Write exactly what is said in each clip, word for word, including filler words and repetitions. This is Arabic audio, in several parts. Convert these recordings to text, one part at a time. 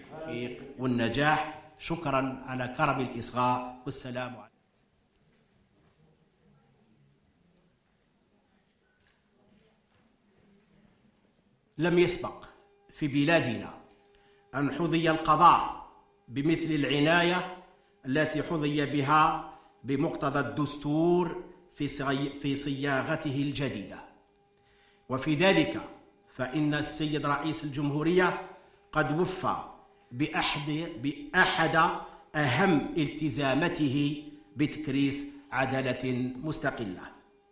والتوفيق والنجاح. شكرا على كرم الإصغاء، والسلام عليكم. لم يسبق في بلادنا أن حظي القضاء بمثل العناية التي حظي بها بمقتضى الدستور في صياغته الجديدة، وفي ذلك فإن السيد رئيس الجمهورية قد وفى بأحد, بأحد أهم التزاماته بتكريس عدالة مستقلة،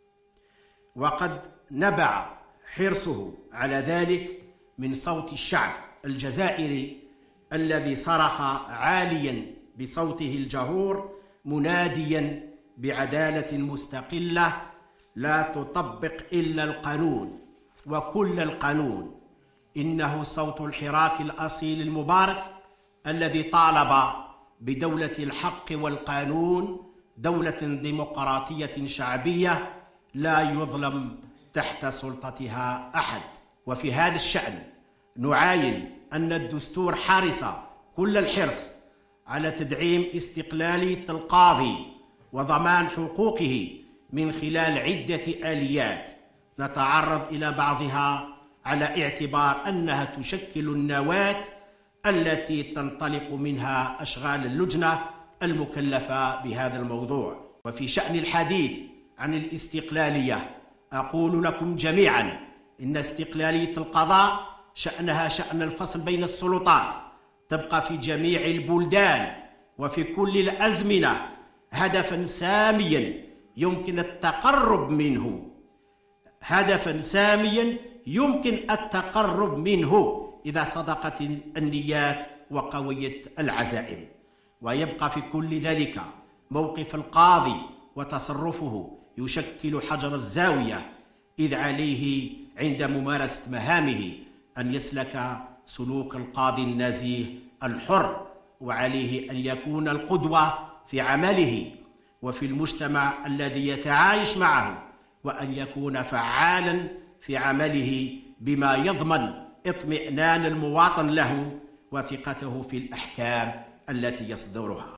وقد نبع حرصه على ذلك من صوت الشعب الجزائري الذي صرخ عاليا بصوته الجهور مناديا بعدالة مستقلة لا تطبق إلا القانون وكل القانون. إنه صوت الحراك الأصيل المبارك الذي طالب بدولة الحق والقانون، دولة ديمقراطية شعبية لا يظلم تحت سلطتها أحد. وفي هذا الشأن نعاين أن الدستور حرص كل الحرص على تدعيم استقلالية القاضي وضمان حقوقه من خلال عدة آليات نتعرض إلى بعضها على اعتبار أنها تشكل النواة التي تنطلق منها أشغال اللجنة المكلفة بهذا الموضوع. وفي شأن الحديث عن الاستقلالية أقول لكم جميعا إن استقلالية القضاء شأنها شأن الفصل بين السلطات، تبقى في جميع البلدان وفي كل الأزمنة هدفا ساميا يمكن التقرب منه هدفا ساميا يمكن التقرب منه إذا صدقت النيات وقويت العزائم. ويبقى في كل ذلك موقف القاضي وتصرفه يشكل حجر الزاوية، إذ عليه عند ممارسة مهامه أن يسلك سلوك القاضي النزيه الحر، وعليه أن يكون القدوة في عمله وفي المجتمع الذي يتعايش معه، وأن يكون فعالا في عمله بما يضمن اطمئنان المواطن له وثقته في الأحكام التي يصدرها.